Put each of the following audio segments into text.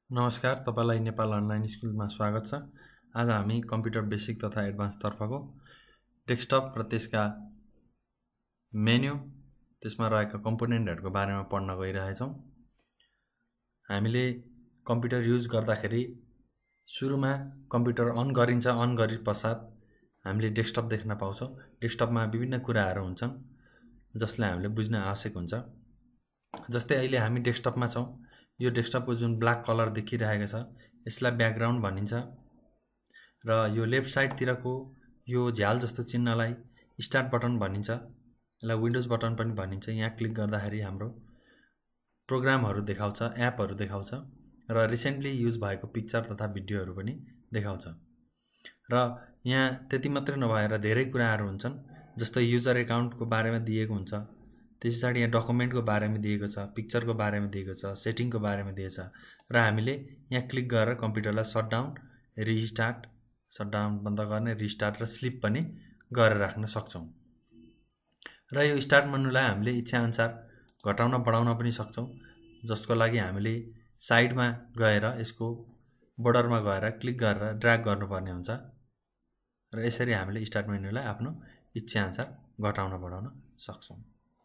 नमस्कार, तपाईलाई नेपाल अनलाइन स्कुलमा स्वागत छ। आज हामी कम्प्युटर बेसिक तथा एडभान्स तर्फको डेस्कटप र त्यसका मेन्यु, त्यसमा रहेका कम्पोनेन्टहरूको बारेमा पढ्न गइरहेछौँ। हामीले कम्प्युटर युज गर्दाखेरि सुरुमा कम्प्युटर अन गरिन्छ, अन गरे पश्चात हामीले डेस्कटप देख्न पाउँछौँ। डेस्कटपमा विभिन्न कुराहरू हुन्छन् जसलाई हामीले बुझ्न आवश्यक हुन्छ। जस्तै अहिले हामी डेस्कटपमा छौँ। यो डेस्कटपको जुन ब्ल्याक कलर देखिरहेको छ यसलाई ब्याकग्राउन्ड भनिन्छ र यो लेफ्ट साइडतिरको यो झ्याल जस्तो चिन्हलाई स्टार्ट बटन भनिन्छ। यसलाई विन्डोज बटन पनि भनिन्छ। यहाँ क्लिक गर्दाखेरि हाम्रो प्रोग्रामहरू देखाउँछ, एपहरू देखाउँछ र रिसेन्टली युज भएको पिक्चर तथा भिडियोहरू पनि देखाउँछ। र यहाँ त्यति मात्रै नभएर धेरै कुराहरू हुन्छन्। जस्तै युजर एकाउन्टको बारेमा दिएको हुन्छ, त्यसैगरी यहाँ डकुमेन्टको बारेमा दिएको छ, पिक्चरको बारेमा दिएको छ, सेटिङको बारेमा दिएको छ र हामीले यहाँ क्लिक गरेर कम्प्युटरलाई सटडाउन, रिस्टार्ट, सटडाउन बन्द गर्ने, रिस्टार्ट र स्लिप पनि गरेर राख्न सक्छौँ। र यो स्टार्ट मेनुलाई हामीले इच्छाअनुसार घटाउन बढाउन पनि सक्छौँ, जसको लागि हामीले साइडमा गएर यसको बोर्डरमा गएर क्लिक गरेर ड्र्याग गर्नुपर्ने हुन्छ र यसरी हामीले स्टार्ट मेनुलाई आफ्नो इच्छाअनुसार घटाउन बढाउन सक्छौँ।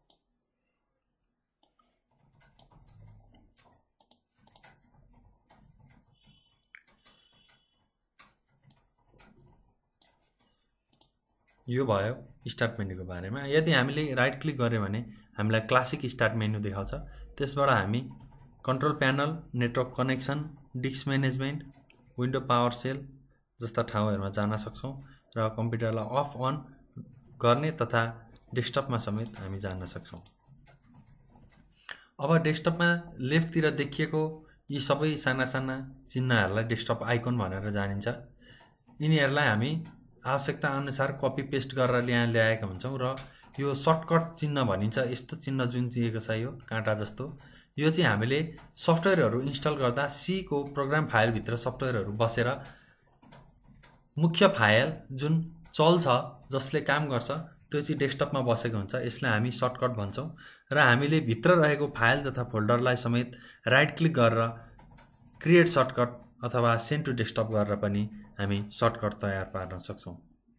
यो भयो स्टार्ट मेन्युको बारेमा। यदि हामीले राइट क्लिक गर्यो भने हामीलाई क्लासिक स्टार्ट मेन्यु देखाउँछ। त्यसबाट हामी control panel, network connection, disk management, window power shell जस्ता ठाउँहरूमा जान सक्छौँ र कम्प्युटरलाई अफ अन गर्ने तथा डेस्कटपमा समेत हामी जान सक्छौँ। अब डेस्कटपमा लेफ्टतिर देखिएको यी सबै साना साना चिन्हहरूलाई डेस्कटप आइकन भनेर जानिन्छ। यिनीहरूलाई हामी आवश्यकता अनुसार कपी पेस्ट गरेर यहाँ ल्याएका हुन्छौँ र यो सर्टकट चिन्ह भनिन्छ। यस्तो चिन्ह जुन दिएको छ यो काँटा जस्तो, यो चाहिँ हामीले सफ्टवेयरहरू इन्स्टल गर्दा सी को प्रोग्राम फाइलभित्र सफ्टवेयरहरू बसेर मुख्य फाइल जुन चल्छ, जसले काम गर्छ, त्यो चाहिँ डेस्कटपमा बसेको हुन्छ। यसलाई हामी सर्टकट भन्छौँ र हामीले भित्र रहेको फाइल तथा फोल्डरलाई समेत राइट क्लिक गरेर क्रिएट सर्टकट अथवा सेन्ड टु डेस्कटप गरेर पनि हामी सर्टकट तयार पार्न सक्छौँ।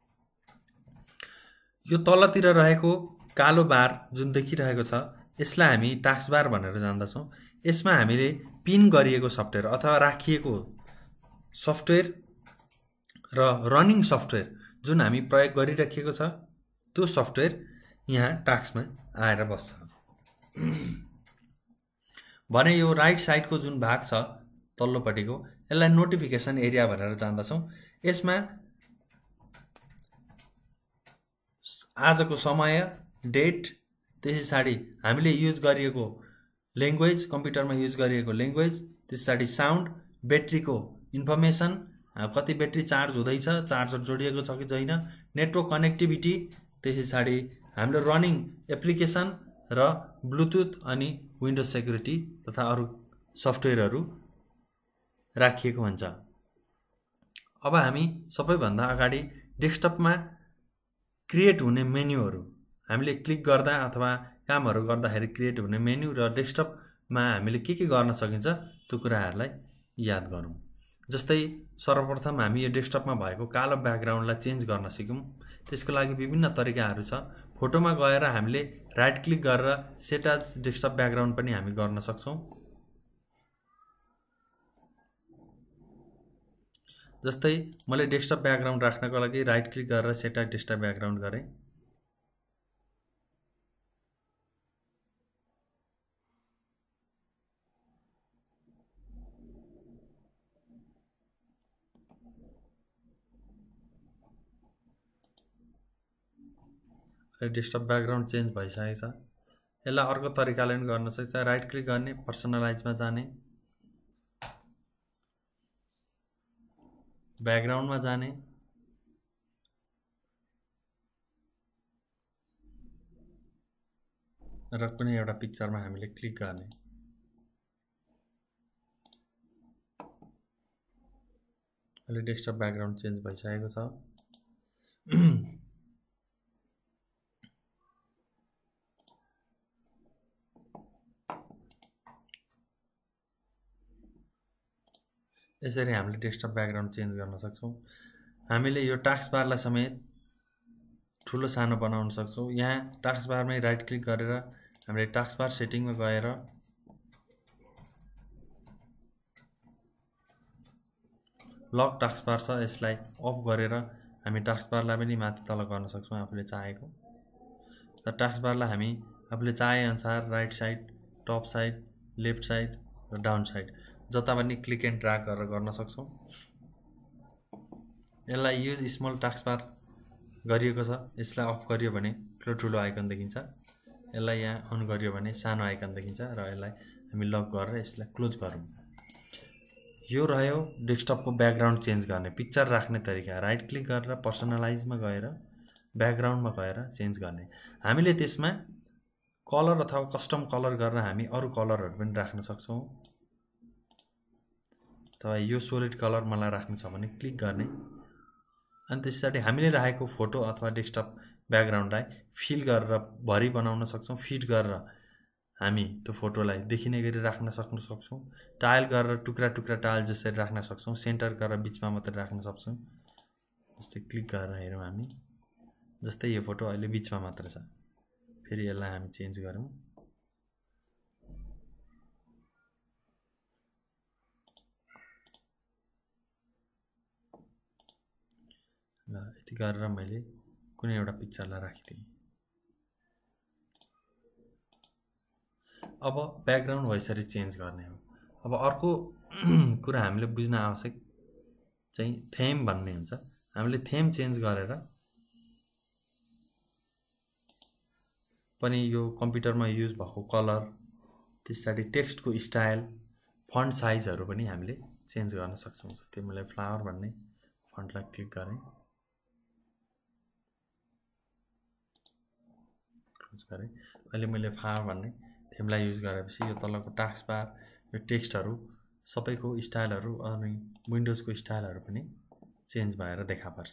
यो तलतिर रहेको कालो बार जुन देखिरहेको छ यसलाई हामी टास्क बार भनेर जान्दछौँ। यसमा हामीले पिन गरिएको सफ्टवेयर अथवा राखिएको सफ्टवेयर र रनिङ सफ्टवेयर जुन हामी प्रयोग गरिराखेको छ त्यो सफ्टवेयर यहाँ टास्कमा आएर बस्छ। भने यो राइट साइडको जुन भाग छ तल्लोपट्टिको, यसलाई नोटिफिकेसन एरिया भनेर जान्दछौँ। यसमा आजको समय, डेट, त्यस पछाडि हामीले युज गरिएको ल्याङ्ग्वेज, कम्प्युटरमा युज गरिएको ल्याङ्ग्वेज, त्यस पछाडि साउन्ड, ब्याट्रीको इन्फर्मेसन, कति ब्याट्री चार्ज हुँदैछ, चार्जर जोडिएको छ कि छैन, नेटवर्क कनेक्टिभिटी, त्यस पछाडि हाम्रो रनिङ एप्लिकेसन र ब्लुटुथ अनि विन्डोज सेक्युरिटी तथा अरू सफ्टवेयरहरू राखिएको हुन्छ। अब हामी सबैभन्दा अगाडि डेस्कटपमा क्रिएट हुने मेन्युहरू हामीले क्लिक गर्दा अथवा कामहरू गर्दाखेरि क्रिएट हुने मेन्यु र डेस्कटपमा हामीले के गर्न सकिन्छ त्यो कुराहरूलाई याद गरौँ। जस्तै सर्वप्रथम हामी यो डेस्कटपमा भएको कालो ब्याकग्राउन्डलाई चेन्ज गर्न सिकौँ। त्यसको लागि विभिन्न तरिकाहरू छ। फोटोमा गएर हामीले राइट क्लिक गरेर सेट एज डेस्कटप ब्याकग्राउन्ड पनि हामी गर्न सक्छौँ। जस्तै मैले डेस्कटप ब्याकग्राउन्ड राख्नको लागि राइट क्लिक गरेर सेट एज डेस्कटप ब्याकग्राउन्ड गरेँ। डेस्कटप ब्याकग्राउन्ड चेन्ज भइसकेको छ। यसलाई अर्को तरिकाले पनि गर्न सक्छ। राइट क्लिक गर्ने, पर्सनलाइजमा जाने, ब्याकग्राउन्डमा जाने, र कुनै एउटा पिक्चरमा हामीले क्लिक गर्ने। अहिले डेस्कटप ब्याकग्राउन्ड चेन्ज भइसकेको छ। यसरी हामीले डेस्कटप ब्याकग्राउन्ड चेन्ज गर्न सक्छौँ। हामीले यो टास्क बारलाई समेत ठुलो सानो बनाउन सक्छौँ। यहाँ टास्क बारमै राइट क्लिक गरेर हामीले टास्क बार सेटिङमा गएर लक टास्क बार छ, यसलाई अफ गरेर हामी टास्क बारलाई पनि माथि तल गर्न सक्छौँ आफूले चाहेको। र टास्क बारलाई हामी आफूले चाहे अनुसार right side, top side, left side र डाउन साइड जता पनि क्लिक एन्ड ड्र्याग गरेर गर्न सक्छौँ। यसलाई युज स्मल टास्क बार गरिएको छ, यसलाई अफ गरियो भने ठुलो आइकन देखिन्छ, यसलाई यहाँ अन गरियो भने सानो आइकन देखिन्छ र यसलाई हामी लक गरेर यसलाई क्लोज गरौँ। यो रह्यो डेस्कटपको ब्याकग्राउन्ड चेन्ज गर्ने, पिक्चर राख्ने तरिका। राइट क्लिक गरेर पर्सनलाइजमा गएर ब्याकग्राउन्डमा गएर चेन्ज गर्ने। हामीले त्यसमा कलर अथवा कस्टम कलर गरेर हामी अरू कलरहरू पनि राख्न सक्छौँ। अथवा यो सोलिड कलर मलाई राख्नु छ भने क्लिक गर्ने, अनि त्यसपछि हामीले राखेको फोटो अथवा डेस्कटप ब्याकग्राउन्डलाई फिल गरेर भरि बनाउन सक्छौँ। फिट गरेर हामी त्यो फोटोलाई देखिने गरी राख्न सक्छौँ। टाइल गरेर टुक्रा टुक्रा टाइल जसरी राख्न सक्छौँ। सेन्टर गरेर बिचमा मात्रै राख्न सक्छौँ। जस्तै क्लिक गरेर हेरौँ हामी, जस्तै यो फोटो अहिले बिचमा मात्र छ। फेरि यसलाई हामी चेन्ज गरौँ। ल यति गरेर मैले कुनै एउटा पिक्चरलाई राखिदिएँ। अब ब्याकग्राउन्ड हो यसरी चेन्ज गर्ने हो। अब अर्को कुरा हामीले बुझ्न आवश्यक चाहिँ थेम भन्ने हुन्छ। हामीले थेम चेन्ज गरेर पनि यो कम्प्युटरमा युज भएको कलर, त्यसपछि टेक्स्टको स्टाइल, फन्ट साइजहरू पनि हामीले चेन्ज गर्न सक्छौँ। जस्तै मैले फ्लावर भन्ने फन्टलाई क्लिक गरेँ, क्लोज गरेँ। अहिले मैले फ्लावर भन्ने थेमलाई युज गरेपछि यो तलको टास्क बार, यो टेक्स्टहरू सबैको स्टाइलहरू अनि विन्डोजको स्टाइलहरू पनि चेन्ज भएर देखा पर्छ।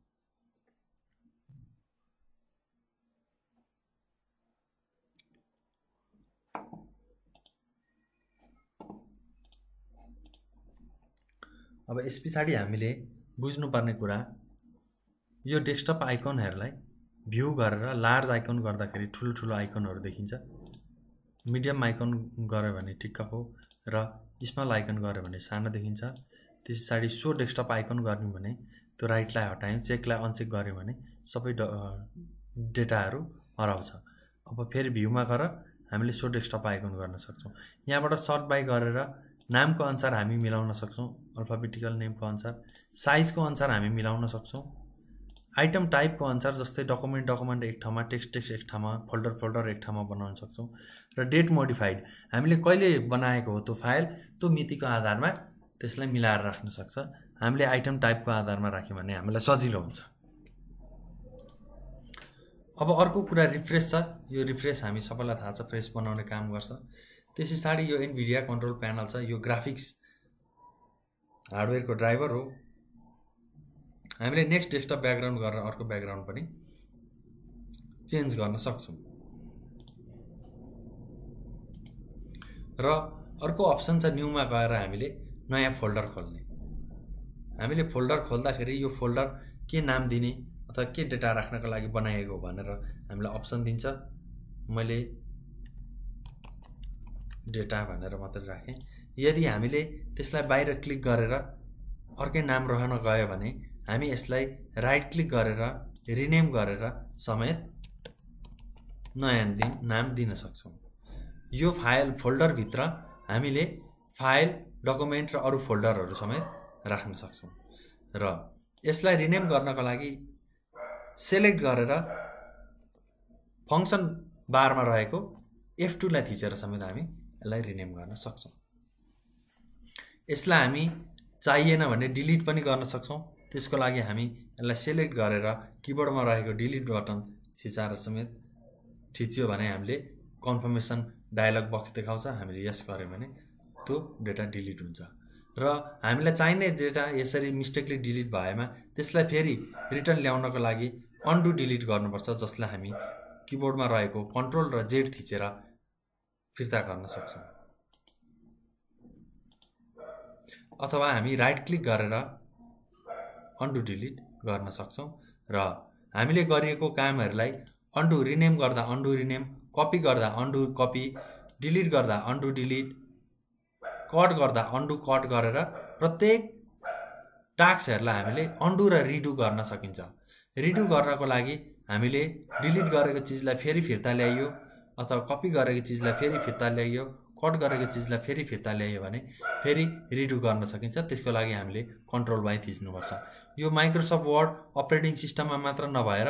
अब यस पछाडि हामीले बुझ्नुपर्ने कुरा, यो डेस्कटप आइकनहरूलाई भ्यू गरेर लार्ज आइकन गर्दाखेरि ठुलो आइकनहरू देखिन्छ। मिडियम आइकन गऱ्यो भने ठिक्कको र स्मल आइकन गऱ्यो भने सानो देखिन्छ। त्यस पछाडि सो डेस्कटप आइकन गर्ने भने त्यो राइटलाई हटायौँ, चेकलाई अनचेक गऱ्यौँ भने सबै डेटाहरू हराउँछ। अब फेरि भ्यूमा गएर हामीले सो डेस्कटप आइकन गर्न सक्छौँ। यहाँबाट सर्ट बाई गरेर नामको अनुसार हामी मिलाउन सक्छौँ, अल्फाबेटिकल नेमको अनुसार। साइजको अनुसार हामी मिलाउन सक्छौँ। आइटम टाइपको अनुसार, जस्तै डकुमेन्ट एक ठाउँमा, टेक्स्ट एक ठाउँमा, फोल्डर एक ठाउँमा बनाउन सक्छौँ। र डेट मोडिफाइड, हामीले कहिले बनाएको हो त्यो फाइल, त्यो मितिको आधारमा त्यसलाई मिलाएर राख्न सक्छ। हामीले आइटम टाइपको आधारमा राख्यौँ भने हामीलाई सजिलो हुन्छ। अब अर्को कुरा रिफ्रेस छ। यो रिफ्रेस हामी सबैलाई थाहा छ, फ्रेस बनाउने काम गर्छ। त्यस पछाडि यो एनभिडिया कन्ट्रोल प्यानल छ। यो ग्राफिक्स हार्डवेयरको ड्राइभर हो। हामीले नेक्स्ट डेस्कटप ब्याकग्राउन्ड गरेर अर्को ब्याकग्राउन्ड पनि चेन्ज गर्न सक्छौँ। र अर्को अप्सन छ न्यूमा गएर हामीले नयाँ फोल्डर खोल्ने। हामीले फोल्डर खोल्दाखेरि यो फोल्डर के नाम दिने अथवा के डेटा राख्नको लागि बनाएको भनेर हामीलाई अप्सन दिन्छ। मैले डेटा भनेर मात्रै राखेँ। यदि हामीले त्यसलाई बाहिर क्लिक गरेर अर्कै नाम रहन गयो भने हामी यसलाई राइट क्लिक गरेर रिनेम गरेर समेत नयाँ नाम दिन सक्छौँ। यो फाइल फोल्डरभित्र हामीले फाइल, डकुमेन्ट र अरू फोल्डरहरू समेत राख्न सक्छौँ। र यसलाई रिनेम गर्नको लागि सेलेक्ट गरेर फङ्सन बारमा रहेको F2 लाई थिचेर समेत हामी यसलाई रिनेम गर्न सक्छौँ। यसलाई हामी चाहिएन भने डिलिट पनि गर्न सक्छौँ। त्यसको लागि हामी यसलाई सेलेक्ट गरेर किबोर्डमा रहेको डिलिट बटन थिचाएर समेत थिच्यो भने हामीले कन्फर्मेसन डायलग बक्स देखाउँछ। हामीले यस गर्यौँ भने त्यो डेटा डिलिट हुन्छ। र हामीलाई चाहिने डेटा यसरी मिस्टेकली डिलिट भएमा त्यसलाई फेरि रिटर्न ल्याउनको लागि अन्डु डिलिट गर्नुपर्छ, जसलाई हामी किबोर्डमा रहेको कन्ट्रोल र जेड थिचेर फिर्ता गर्न सक्छौँ। अथवा हामी राइट क्लिक गरेर अन्डु डिलिट गर्न सक्छौँ र हामीले गरिएको कामहरूलाई अन्डु रिनेम गर्दा अन्डु रिनेम, कपी गर्दा अन्डु कपी, डिलिट गर्दा अन्डु डिलिट, कट गर्दा अन्डु कट गरेर प्रत्येक टास्कहरूलाई हामीले अन्डु र रिडु गर्न सकिन्छ। रिडु गर्नको लागि हामीले डिलिट गरेको चिजलाई फेरि फिर्ता ल्याइयो अथवा कपी गरेको चिजलाई फेरि फिर्ता ल्याइयो, कट गरेको चिजलाई फेरि फिर्ता ल्याइयो भने फेरि रिडु गर्न सकिन्छ। त्यसको लागि हामीले कन्ट्रोल वाई थिच्नुपर्छ। यो माइक्रोसफ्ट वर्ड अपरेटिङ सिस्टममा मात्र नभएर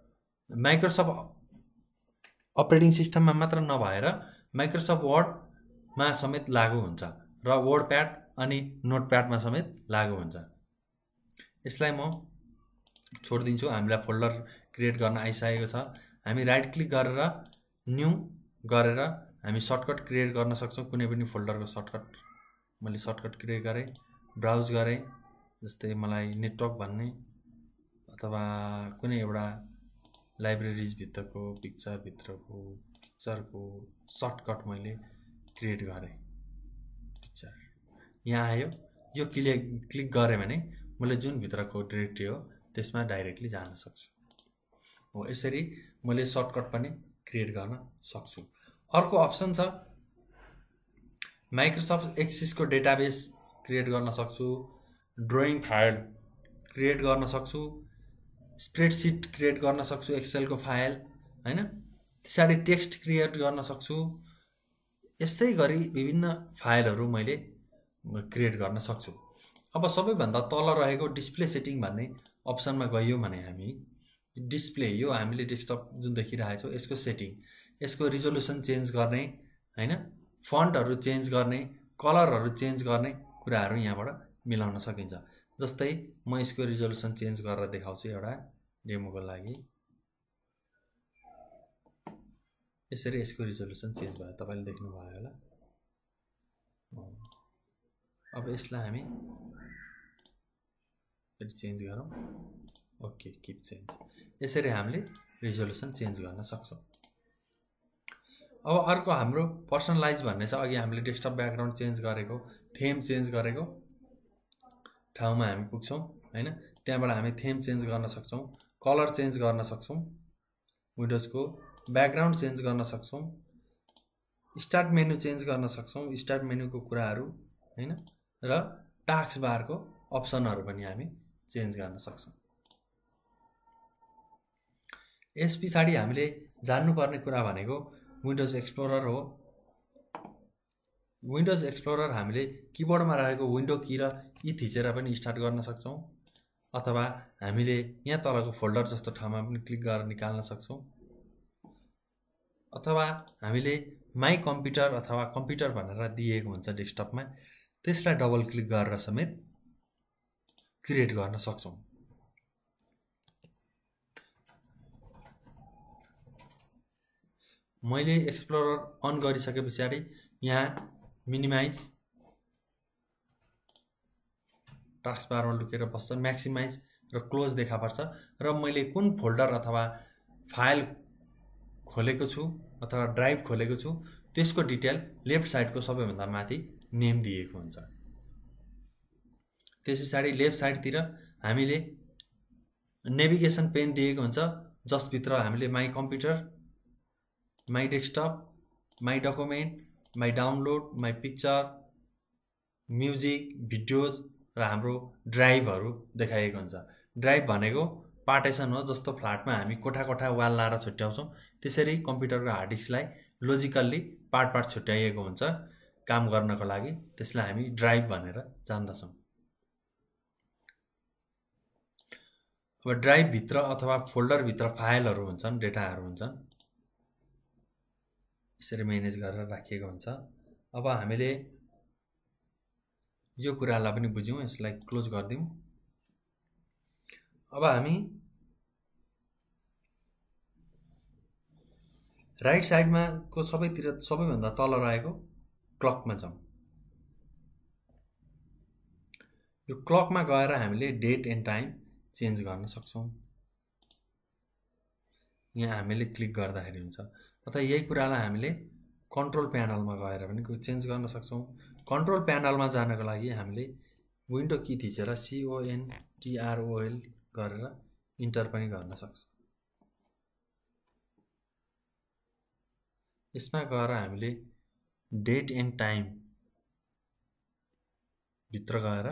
माइक्रोसफ्ट वर्डमा समेत लागू हुन्छ र वर्ड प्याड अनि नोट प्याडमा समेत लागू हुन्छ। यसलाई म छोडिदिन्छु। हामीलाई फोल्डर क्रिएट गर्न आइसकेको छ। हामी राइट क्लिक गरेर न्यू गरेर हामी सर्टकट क्रिएट गर्न सक्छौँ। कुनै पनि फोल्डरको सर्टकट मैले सर्टकट क्रिएट गरेँ, ब्राउज गरेँ, जस्तै मलाई नेटवर्क भन्ने अथवा कुनै एउटा लाइब्रेरिजभित्रको पिक्चरको सर्टकट मैले क्रिएट गरेँ। पिक्चर यहाँ आयो। यो क्लिक गरेँ भने मैले जुन भित्रको डिरेक्टरी हो त्यसमा डाइरेक्टली जान सक्छु। हो यसरी मैले सर्टकट पनि क्रिएट गर्न सक्छु। अर्को अप्सन छ माइक्रोसफ्ट एक्सेसको डेटाबेस क्रिएट गर्न सक्छु, ड्रइङ फाइल क्रिएट गर्न सक्छु, स्प्रेडसिट क्रिएट गर्न सक्छु, एक्सेलको फाइल हैन, त्यसरी टेक्स्ट क्रिएट गर्न सक्छु। यस्तै गरी विभिन्न फाइलहरू मैले क्रिएट गर्न सक्छु। अब सबैभन्दा तल रहेको डिस्प्ले सेटिङ भन्ने अप्सनमा गयौँ भने हामी डिस्प्ले यो हामीले डेस्कटप जुन देखिरहेको छौँ यसको सेटिङ, यसको रिजोल्युसन चेन्ज गर्ने हैन, फन्टहरू चेन्ज गर्ने, कलरहरू चेन्ज गर्ने कुराहरू यहाँबाट मिलाउन सकिन्छ। जस्तै म यसको रिजोल्युसन चेन्ज गरेर देखाउँछु एउटा डेमोको लागि। यसरी यसको रिजोल्युसन चेन्ज भयो, तपाईले देख्नु भयो होला। अब यसलाई हामी फेरि चेन्ज गरौँ। Okay, keep change. यसरी हामीले रिजोल्युसन चेन्ज गर्न सक्छौँ। अब अर्को हाम्रो पर्सनलाइज भन्ने छ। अघि हामीले डेस्कटप ब्याकग्राउन्ड चेन्ज गरेको, थेम चेन्ज गरेको ठाउँमा हामी पुग्छौँ हैन। त्यहाँबाट हामी थेम चेन्ज गर्न सक्छौँ, कलर चेन्ज गर्न सक्छौँ, विन्डोजको ब्याकग्राउन्ड चेन्ज गर्न सक्छौँ, स्टार्ट मेनु चेन्ज गर्न सक्छौँ, स्टार्ट मेनुको कुराहरू हैन, र टास्क बारको अप्सनहरू पनि हामी चेन्ज गर्न सक्छौँ। यस पछाडि हामीले जान्नुपर्ने कुरा भनेको विन्डोज एक्सप्लोरर हो। विन्डोज एक्सप्लोरर हामीले किबोर्डमा रहेको विन्डो की र ई थिचेर पनि स्टार्ट गर्न सक्छौँ अथवा हामीले यहाँ तलको फोल्डर जस्तो ठाउँमा पनि क्लिक गरेर निकाल्न सक्छौँ अथवा हामीले माई कम्प्युटर अथवा कम्प्युटर भनेर दिएको हुन्छ डेस्कटपमा, त्यसलाई डबल क्लिक गरेर समेत क्रिएट गर्न सक्छौँ। मैले एक्सप्लोरर अन गरिसके पछाडि यहाँ मिनिमाइज टास्क बारमा लुकेर बस्छ, म्याक्सिमाइज र क्लोज देखा पर्छ र मैले कुन फोल्डर अथवा फाइल खोलेको छु अथवा ड्राइभ खोलेको छु त्यसको डिटेल लेफ्ट साइडको सबैभन्दा माथि नेम दिएको हुन्छ। त्यसैगरी लेफ्ट साइडतिर हामीले नेभिगेसन पेन दिएको हुन्छ, जसभित्र हामीले my computer, my desktop, my document, my download, my picture, music, videos र हाम्रो ड्राइभहरू देखाइएको हुन्छ। ड्राइभ भनेको पार्टेसन हो। जस्तो फ्ल्याटमा हामी कोठा कोठा वाल लाएर छुट्याउँछौँ त्यसरी कम्प्युटरको हार्ड डिस्कलाई लोजिकल्ली पार्ट छुट्याइएको हुन्छ काम गर्नको लागि। त्यसलाई हामी ड्राइभ भनेर जान्दछौँ। अब ड्राइभभित्र अथवा फोल्डरभित्र फाइलहरू हुन्छन्, डेटाहरू हुन्छन्, यसरी म्यानेज गरेर राखिएको हुन्छ। अब हामीले यो कुरालाई पनि बुझ्यौँ, यसलाई क्लोज गरिदिउँ। अब हामी राइट साइडमा को सबैतिर सबैभन्दा तल रहेको क्लकमा जाउँ। यो क्लकमा गएर हामीले डेट एन्ड टाइम चेन्ज गर्न सक्छौँ। यहाँ हामीले क्लिक गर्दाखेरि हुन्छ। अथवा यही कुरालाई हामीले कन्ट्रोल प्यानलमा गएर पनि चेन्ज गर्न सक्छौँ। कन्ट्रोल प्यानलमा जानको लागि हामीले विन्डो की थिचेर CONTROL गरेर इन्टर पनि गर्न सक्छौँ। यसमा गएर हामीले डेट एन्ड टाइम भित्र गएर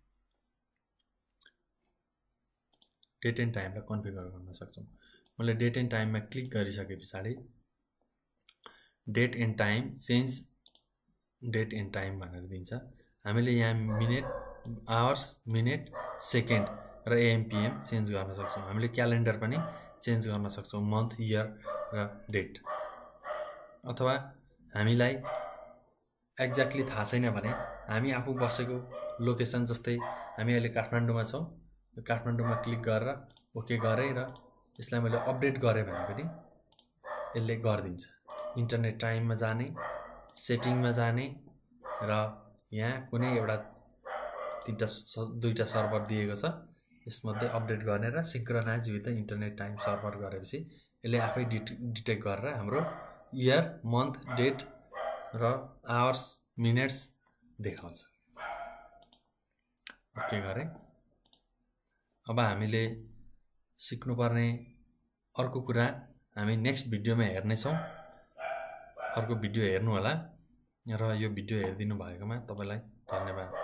डेट एन्ड टाइमलाई कन्फिगर गर्न सक्छौँ। मैले डेट एन्ड टाइममा क्लिक गरिसके पछाडि date and time change date and time भनेर दिन्छ। हामीले यहाँ मिनेट, आवर्स, मिनेट, सेकेन्ड र AM PM चेन्ज गर्न सक्छौँ। हामीले क्यालेन्डर पनि चेन्ज गर्न सक्छौँ, मन्थ, इयर र डेट। अथवा हामीलाई एक्ज्याक्टली थाहा छैन भने हामी आफू बसेको लोकेसन, जस्तै हामी अहिले काठमाडौँमा छौँ, यो काठमाडौँमा क्लिक गरेर ओके गरेँ र यसलाई मैले अपडेट गरेँ भने पनि यसले गरिदिन्छ। इन्टरनेट टाइममा जाने, सेटिङमा जाने र यहाँ कुनै एउटा दुईटा सर्भर दिएको छ, यसमध्ये अपडेट गर्ने र synchronize with the internet time server गरेपछि यसले आफै डिटेक्ट गरेर हाम्रो इयर, मन्थ, डेट र आवर्स, मिनेट्स देखाउँछ। ओके गरेँ। अब हामीले सिक्नुपर्ने अर्को कुरा हामी नेक्स्ट भिडियोमा हेर्नेछौँ। अर्को भिडियो हेर्नु होला र यो भिडियो हेरिदिनु भएकोमा तपाईँलाई धन्यवाद।